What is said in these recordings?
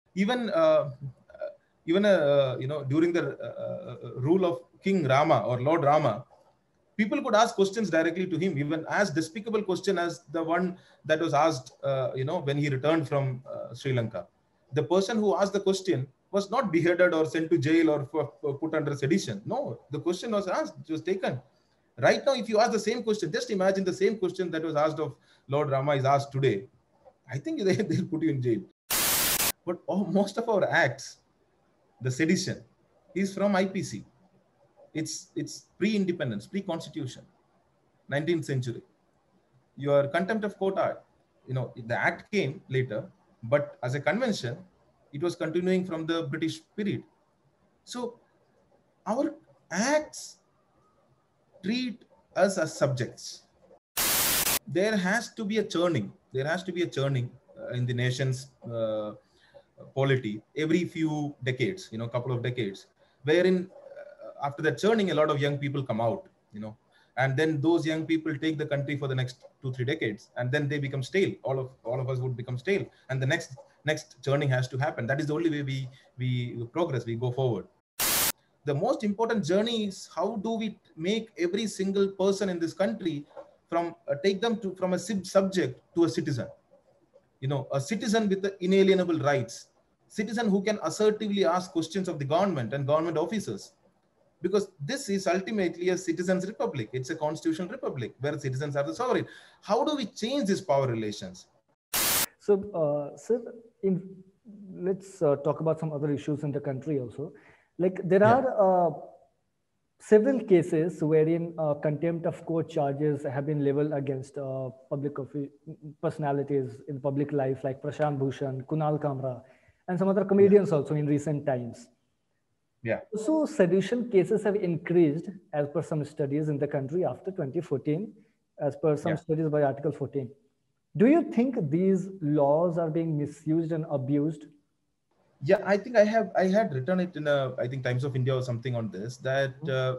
Even during the rule of King Rama or Lord Rama, people could ask questions directly to him, even as despicable question as the one that was asked, when he returned from Sri Lanka. The person who asked the question was not beheaded or sent to jail or put under sedition. No, the question was asked, it was taken. Right now, if you ask the same question, just imagine the same question that was asked of Lord Rama is asked today. I think they'll put you in jail. But most of our acts, the sedition, is from IPC. It's pre-independence, pre-constitution, 19th century. Your contempt of court act, the act came later, but as a convention, it was continuing from the British period. So our acts treat us as subjects. There has to be a churning. There has to be a churning in the nation's polity every few decades, couple of decades, wherein after that churning, a lot of young people come out, and then those young people take the country for the next 2-3 decades, and then they become stale. All of us would become stale, and the next churning has to happen. That is the only way we progress, we go forward. The most important journey is how do we make every single person in this country from take them to from a subject to a citizen, a citizen with the inalienable rights, citizen who can assertively ask questions of the government and government officers, because this is ultimately a citizens republic. It's a constitutional republic where citizens are the sovereign. How do we change these power relations? So, sir, let's talk about some other issues in the country also. Like there Yeah. are several cases wherein contempt of court charges have been leveled against public personalities in public life, like Prashant Bhushan, Kunal Kamra, and some other comedians also in recent times. Yeah. So sedition cases have increased as per some studies in the country after 2014, as per some studies by Article 14. Do you think these laws are being misused and abused? Yeah, I think I had written it in I think Times of India or something on this, that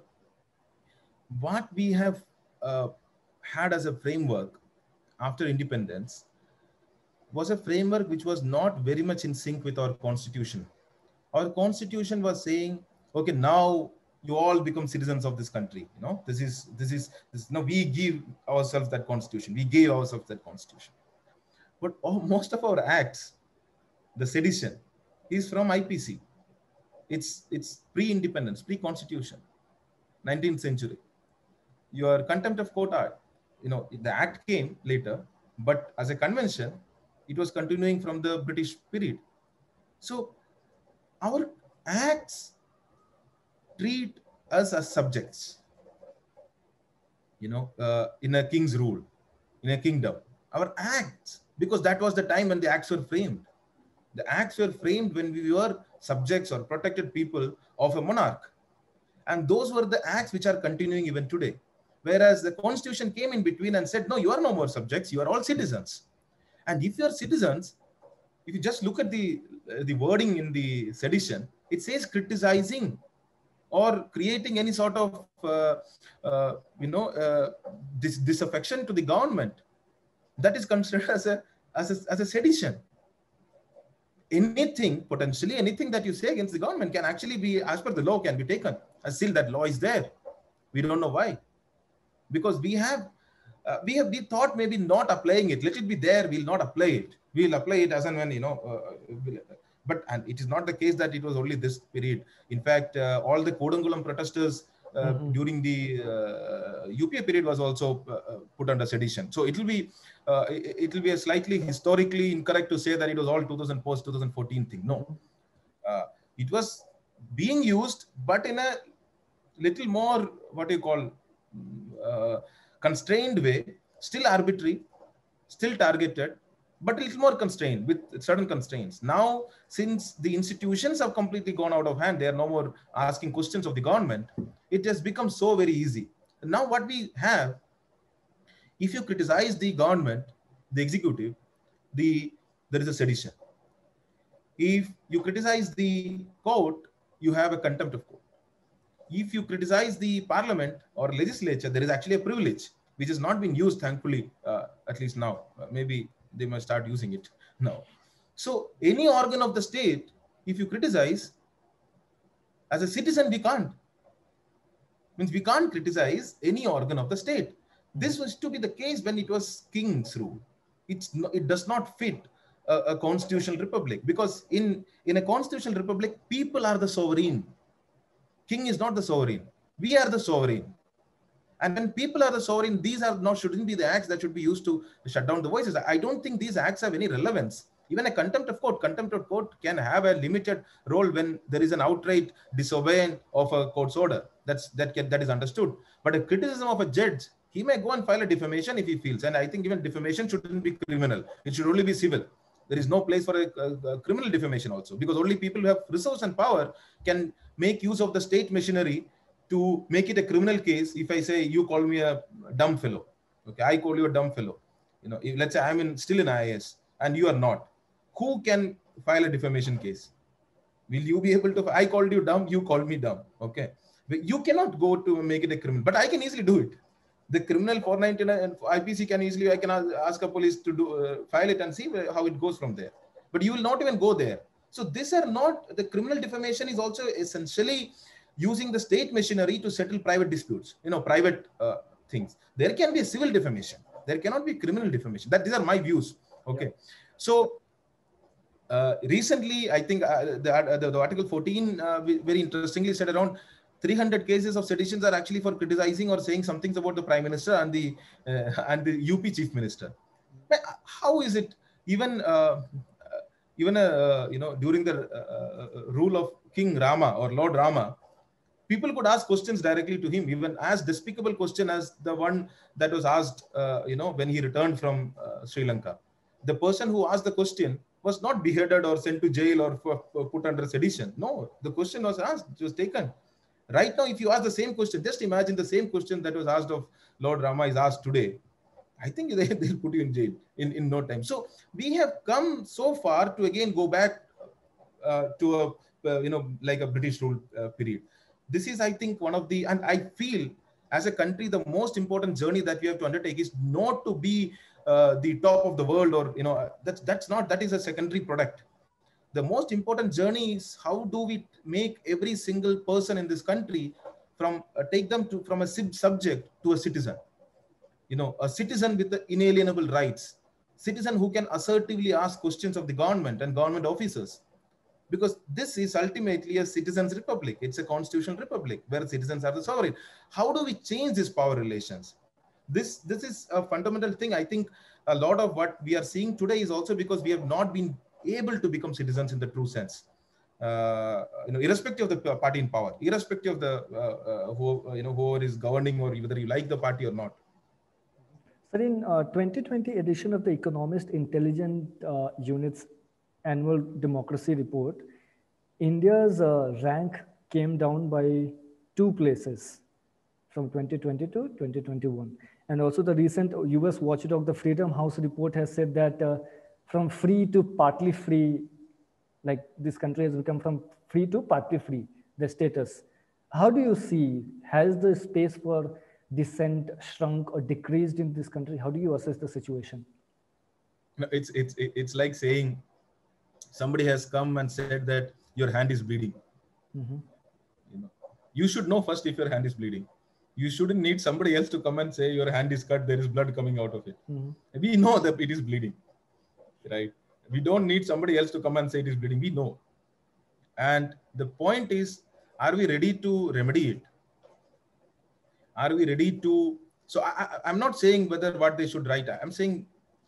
what we have had as a framework after independence was a framework which was not very much in sync with our constitution. Our constitution was saying, okay, now you all become citizens of this country. This. Now we give ourselves that constitution. We gave ourselves that constitution. But most of our acts, the sedition, is from IPC. It's pre-independence, pre-constitution, 19th century. Your contempt of court act, the act came later, but as a convention, it was continuing from the British period. So our acts treat us as subjects, in a king's rule, in a kingdom. Our acts, because that was the time when the acts were framed. The acts were framed when we were subjects or protected people of a monarch. And those were the acts which are continuing even today. Whereas the constitution came in between and said, no, you are no more subjects, you are all citizens. And if you are citizens, if you just look at the wording in the sedition, it says criticizing or creating any sort of disaffection to the government, that is considered as a sedition. Anything, potentially anything that you say against the government can actually be, as per the law, can be taken. And still that law is there. We don't know why. Because we thought maybe not applying it. Let it be there. We'll not apply it. We'll apply it as and when, but and it is not the case that it was only this period. In fact, all the Kodangulam protesters during the UPA period was also put under sedition. So it will be a slightly historically incorrect to say that it was all 2014 thing. No, it was being used, but in a little more constrained way, still arbitrary, still targeted, but a little more constrained with certain constraints. Now, since the institutions have completely gone out of hand, they are no more asking questions of the government. It has become so very easy. Now what we have, if you criticize the government, the executive, there is a sedition. If you criticize the court, you have a contempt of court. If you criticize the parliament or legislature, there is actually a privilege which is not being used, thankfully, at least now. Maybe they must start using it now. So any organ of the state, if you criticize, as a citizen, we can't. Means we can't criticize any organ of the state. This was to be the case when it was king's rule. It does not fit a constitutional republic, because in a constitutional republic, people are the sovereign. King is not the sovereign. We are the sovereign. And when people are the sovereign, these are not shouldn't be the acts that should be used to shut down the voices. I don't think these acts have any relevance. Even a contempt of court can have a limited role when there is an outright disobeying of a court's order. That is understood. But a criticism of a judge, he may go and file a defamation if he feels. And I think even defamation shouldn't be criminal. It should only be civil. There is no place for a criminal defamation also, because only people who have resource and power can make use of the state machinery to make it a criminal case. If I say you call me a dumb fellow, okay, I call you a dumb fellow. If, let's say I'm still in IAS and you are not, who can file a defamation case? Will you be able to? I called you dumb, you called me dumb. Okay, you cannot go to make it a criminal, but I can easily do it. The criminal 499 and IPC can easily, I can ask a police to do file it and see how it goes from there. But you will not even go there. So these are not, the criminal defamation is also essentially using the state machinery to settle private disputes, private things. There can be a civil defamation. There cannot be criminal defamation. These are my views. Okay. Yeah. So recently, I think the Article 14 very interestingly said around 300 cases of seditions are actually for criticizing or saying some things about the Prime Minister and the UP Chief Minister. How is it even during the rule of King Rama or Lord Rama, people could ask questions directly to him, even as despicable question as the one that was asked, when he returned from Sri Lanka. The person who asked the question was not beheaded or sent to jail or put under sedition. No, the question was asked, it was taken. Right now, if you ask the same question, just imagine the same question that was asked of Lord Rama is asked today. I think they'll put you in jail in no time. So we have come so far to again go back to like a British rule period. This is, I think, one of the, and I feel as a country, the most important journey that we have to undertake is not to be the top of the world, or, that is a secondary product. The most important journey is how do we make every single person in this country take them from a subject to a citizen, a citizen with the inalienable rights, citizen who can assertively ask questions of the government and government officers. Because this is ultimately a citizens' republic. It's a constitutional republic where citizens are the sovereign. How do we change these power relations? This is a fundamental thing. I think a lot of what we are seeing today is also because we have not been able to become citizens in the true sense. Irrespective of the party in power, irrespective of the whoever is governing, or whether you like the party or not. Sir, in 2020 edition of the Economist Intelligence Unit's annual democracy report, India's rank came down by 2 places from 2020 to 2021. And also the recent US watchdog, the Freedom House report, has said that from free to partly free, like this country has become from free to partly free, the status. How do you see, has the space for dissent shrunk or decreased in this country? How do you assess the situation? No, it's like saying somebody has come and said that your hand is bleeding. Mm-hmm. You should know first if your hand is bleeding. You shouldn't need somebody else to come and say your hand is cut, there is blood coming out of it. Mm-hmm. We know that it is bleeding, right? We don't need somebody else to come and say it is bleeding. We know. And the point is, are we ready to remedy it? Are we ready to? So I'm not saying whether what they should write. I'm saying,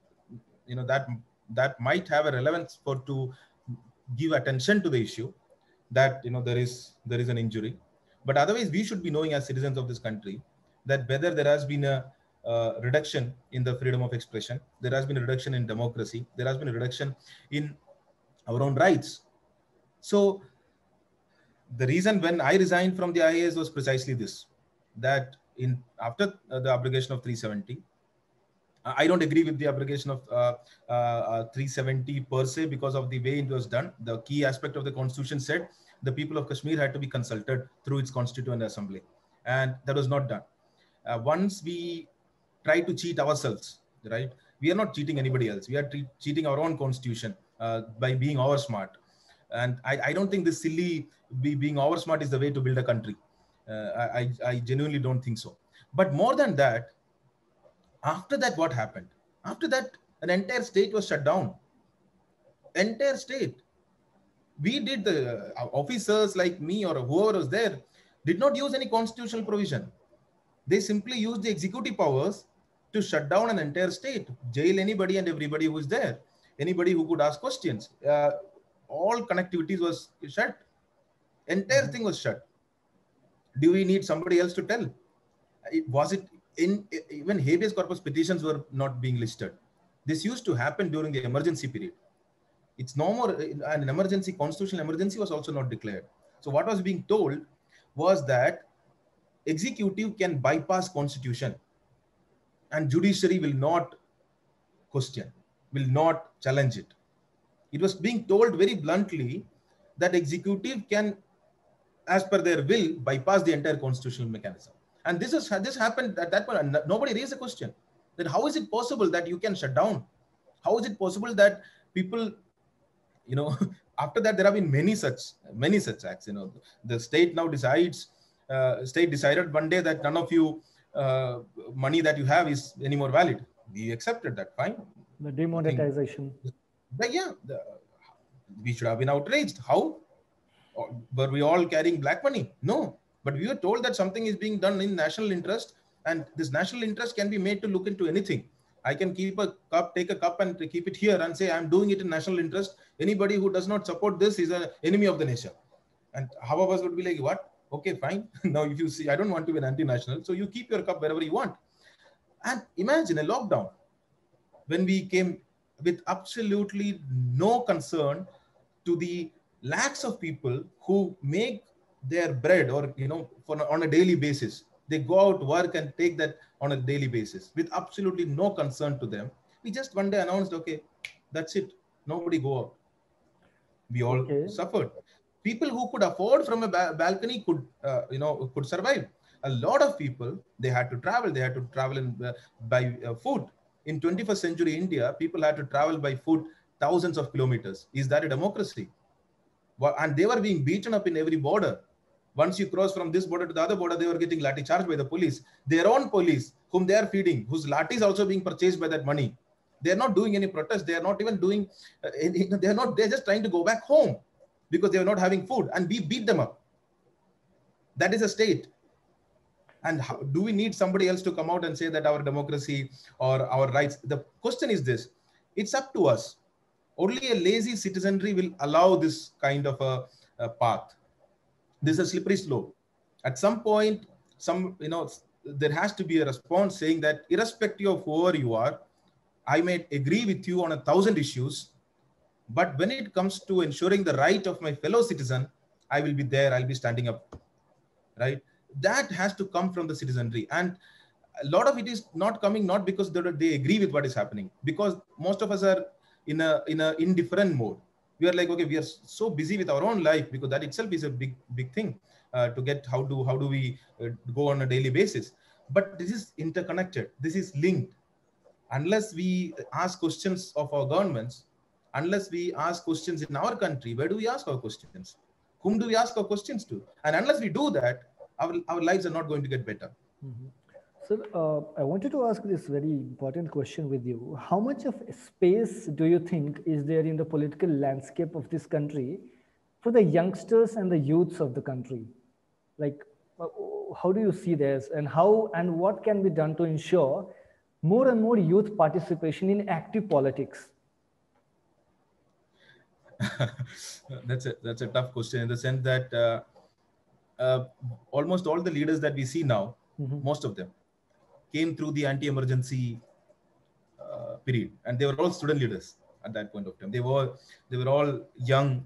that might have a relevance to give attention to the issue that, there is an injury. But otherwise, we should be knowing as citizens of this country that whether there has been a reduction in the freedom of expression, there has been a reduction in democracy, there has been a reduction in our own rights. So the reason when I resigned from the IAS was precisely this, that after the abrogation of 370, I don't agree with the abrogation of 370 per se because of the way it was done. The key aspect of the constitution said the people of Kashmir had to be consulted through its constituent assembly, and that was not done. Once we try to cheat ourselves, right? We are not cheating anybody else. We are cheating our own constitution by being over smart. And I don't think this silly being over smart is the way to build a country. I genuinely don't think so. But more than that, after that, what happened? After that, an entire state was shut down. Entire state. We did the officers like me or whoever was there did not use any constitutional provision. They simply used the executive powers to shut down an entire state, jail anybody and everybody who is there, anybody who could ask questions. All connectivities was shut. Entire thing was shut. Do we need somebody else to tell? Was it in even habeas corpus petitions were not being listed? This used to happen during the emergency period. It's no more an emergency. Constitutional emergency was also not declared. So what was being told was that executive can bypass constitution and judiciary will not question, will not challenge it. It was being told very bluntly that executive can, as per their will, bypass the entire constitutional mechanism. And this happened at that point. Nobody raised a question that how is it possible that you can shut down? How is it possible that people, after that there have been many such acts. The state now decides. State decided one day that none of you money that you have is any more valid. We accepted that. Fine. The demonetization. We should have been outraged. How? Were we all carrying black money? No. But we were told that something is being done in national interest, and this national interest can be made to look into anything. I can keep a cup, take a cup and keep it here and say, I'm doing it in national interest. Anybody who does not support this is an enemy of the nation. And half of us would be like, what? Okay, fine. Now, if you see, I don't want to be an anti-national, so you keep your cup wherever you want. And imagine a lockdown when we came with absolutely no concern to the lakhs of people who make their bread or, on a daily basis. They go out, work and take that on a daily basis with absolutely no concern to them. We just one day announced, okay, that's it. Nobody go out. We all suffered. People who could afford from a balcony could survive. A lot of people, they had to travel by foot. In 21st century India, people had to travel by foot thousands of kilometers. Is that a democracy? And they were being beaten up in every border. Once you cross from this border to the other border, they were getting lathi charged by the police. Their own police, whom they are feeding, whose lathi is also being purchased by that money. They are not doing any protest. They are not even doing, they're just trying to go back home because they are not having food, and we beat them up. That is a state. And how, do we need somebody else to come out and say that our democracy or our rights? The question is this: it's up to us. Only a lazy citizenry will allow this kind of a path. This is a slippery slope. At some point, there has to be a response saying that irrespective of whoever you are, I may agree with you on 1,000 issues, but when it comes to ensuring the right of my fellow citizen, I will be there, I'll be standing up, right? That has to come from the citizenry. And a lot of it is not coming, not because they agree with what is happening, because most of us are in a indifferent mode. We are like, okay, we are so busy with our own life, because that itself is a big thing to get. How do we go on a daily basis? But this is interconnected. This is linked. Unless we ask questions of our governments, unless we ask questions in our country, where do we ask our questions? Whom do we ask our questions to? And unless we do that, our lives are not going to get better. Mm-hmm. So I wanted to ask this very important question with you. How much of space do you think is there in the political landscape of this country for the youngsters and the youths of the country? Like, how do you see this, and what can be done to ensure more and more youth participation in active politics? That's a tough question, in the sense that almost all the leaders that we see now, mm-hmm. most of them came through the anti-emergency period, and they were all student leaders at that point of time. They were all young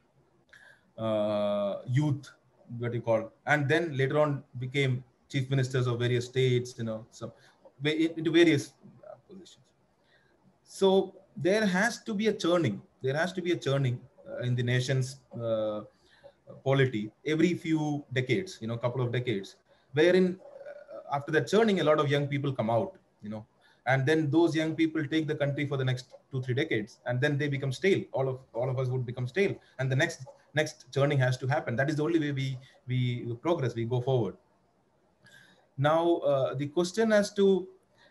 youth, what you call, and then later on became chief ministers of various states, into various positions. So there has to be a churning. There has to be a churning in the nation's polity every few decades, couple of decades, wherein after that churning, a lot of young people come out, and then those young people take the country for the next 2-3 decades, and then they become stale. All of us would become stale, and the next churning has to happen. That is the only way we progress, we go forward. Now the question as to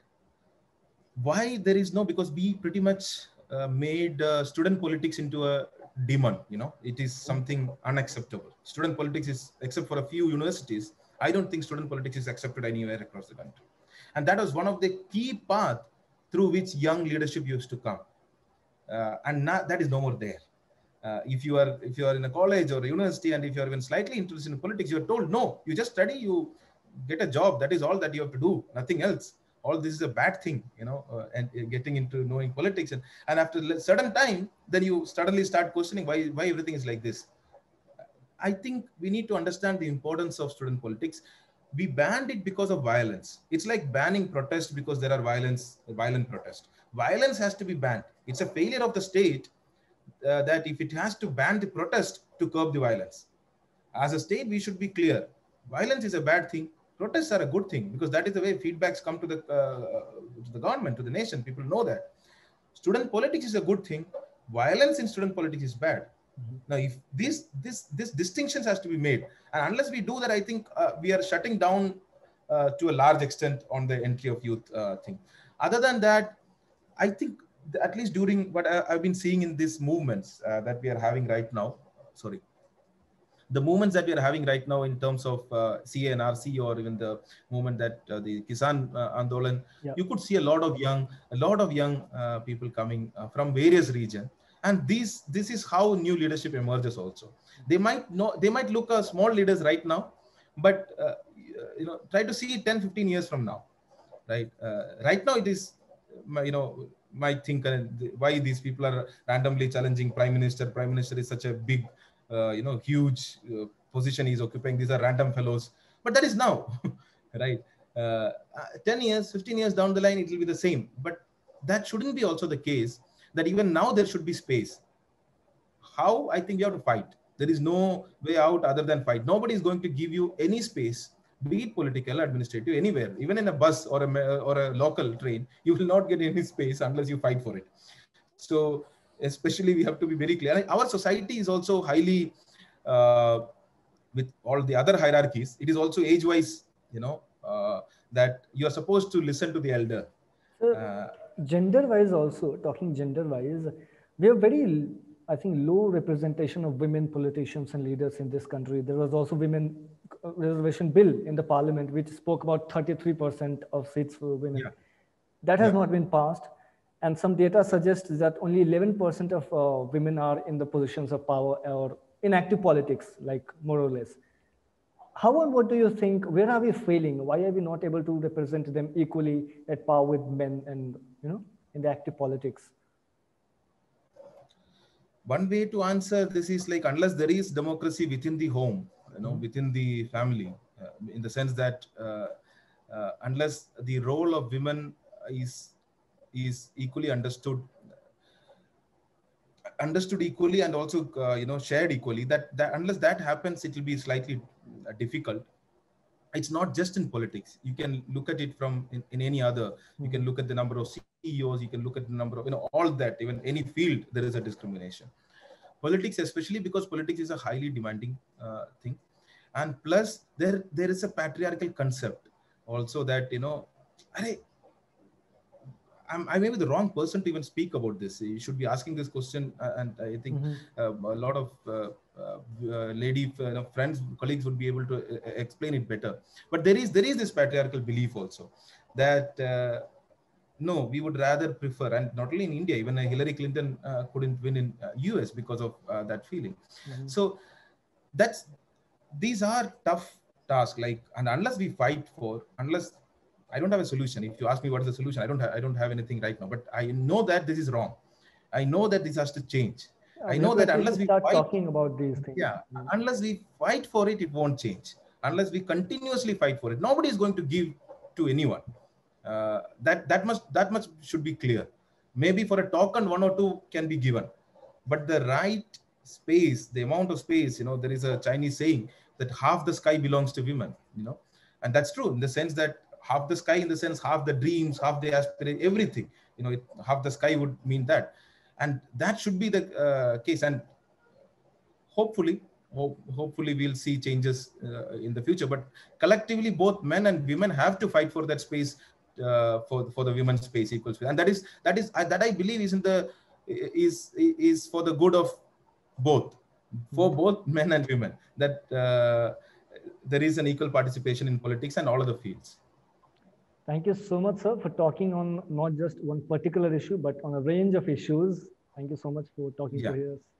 why there is no, because we pretty much made student politics into a demon. It is something unacceptable. Student politics is, except for a few universities, I don't think student politics is accepted anywhere across the country. And that was one of the key paths through which young leadership used to come. And that is no more there. If you are in a college or a university, and if you are even slightly interested in politics, you are told, no, you just study, you get a job. That is all that you have to do, nothing else. All this is a bad thing, and getting into knowing politics. And after a certain time, then you suddenly start questioning why everything is like this. I think we need to understand the importance of student politics. We banned it because of violence. It's like banning protest because there are violent protest. Violence has to be banned. It's a failure of the state that if it has to ban the protest to curb the violence. As a state, we should be clear. Violence is a bad thing. Protests are a good thing, because that is the way feedbacks come to the government, to the nation. People know that. Student politics is a good thing. Violence in student politics is bad. Now, if this distinctions has to be made, and unless we do that, I think we are shutting down to a large extent on the entry of youth thing. Other than that, I think at least during what I've been seeing in these movements that we are having right now, the movements that we are having right now in terms of CA and RC, or even the movement that the Kisan Andolan, you could see a lot of young people coming from various regions. And this is how new leadership emerges also. They might look as small leaders right now, but try to see 10-15 years from now, right? Right now it is, might think why these people are randomly challenging prime minister. Prime minister is such a big, huge position he's occupying. These are random fellows. But that is now, right? 10 years, 15 years down the line, it will be the same. But that shouldn't be also the case, that even now there should be space. How? I think you have to fight. There is no way out other than fight. Nobody is going to give you any space, be it political, administrative, anywhere. Even in a bus or a local train, you will not get any space unless you fight for it. So especially we have to be very clear. Our society is also highly, with all the other hierarchies, it is also age-wise, that you are supposed to listen to the elder. Gender-wise also, talking gender-wise, we have very, I think, low representation of women politicians and leaders in this country. There was also women reservation bill in the parliament, which spoke about 33% of seats for women. Yeah. That has not been passed. And some data suggests that only 11% of women are in the positions of power or in active politics, like more or less. How and what do you think, where are we failing? Why are we not able to represent them equally at par with men and, in the active politics? One way to answer this is like, unless there is democracy within the home, within the family, in the sense that unless the role of women is equally understood equally, and also shared equally, that unless that happens, it will be slightly difficult. It's not just in politics. You can look at it from in any other. You can look at the number of CEOs. You can look at the number of all that. Even any field, there is a discrimination. Politics, especially because politics is a highly demanding thing, and plus there is a patriarchal concept also that I may be the wrong person to even speak about this. You should be asking this question, and I think a lot of lady friends, colleagues would be able to explain it better. But there is this patriarchal belief also that no, we would rather prefer, and not only in India, even Hillary Clinton couldn't win in US because of that feeling. So these are tough tasks. And unless we fight I don't have a solution. If you ask me what is the solution, I don't have anything right now. But I know that this is wrong. I know that this has to change. I know that unless we start talking about these things, unless we fight for it, it won't change. Unless we continuously fight for it, nobody is going to give to anyone. That much should be clear. Maybe for a token, 1 or 2 can be given, but the right space, the amount of space, there is a Chinese saying that half the sky belongs to women, and that's true in the sense that half the sky in the sense, half the dreams, half the aspiration, everything. Half the sky would mean that, and that should be the case. And hopefully we'll see changes in the future. But collectively, both men and women have to fight for that space, for the women's space, equal space, and that I believe is for the good of both, for both men and women, that there is an equal participation in politics and all of the fields. Thank you so much, sir, for talking on not just one particular issue, but on a range of issues. Thank you so much for talking to us.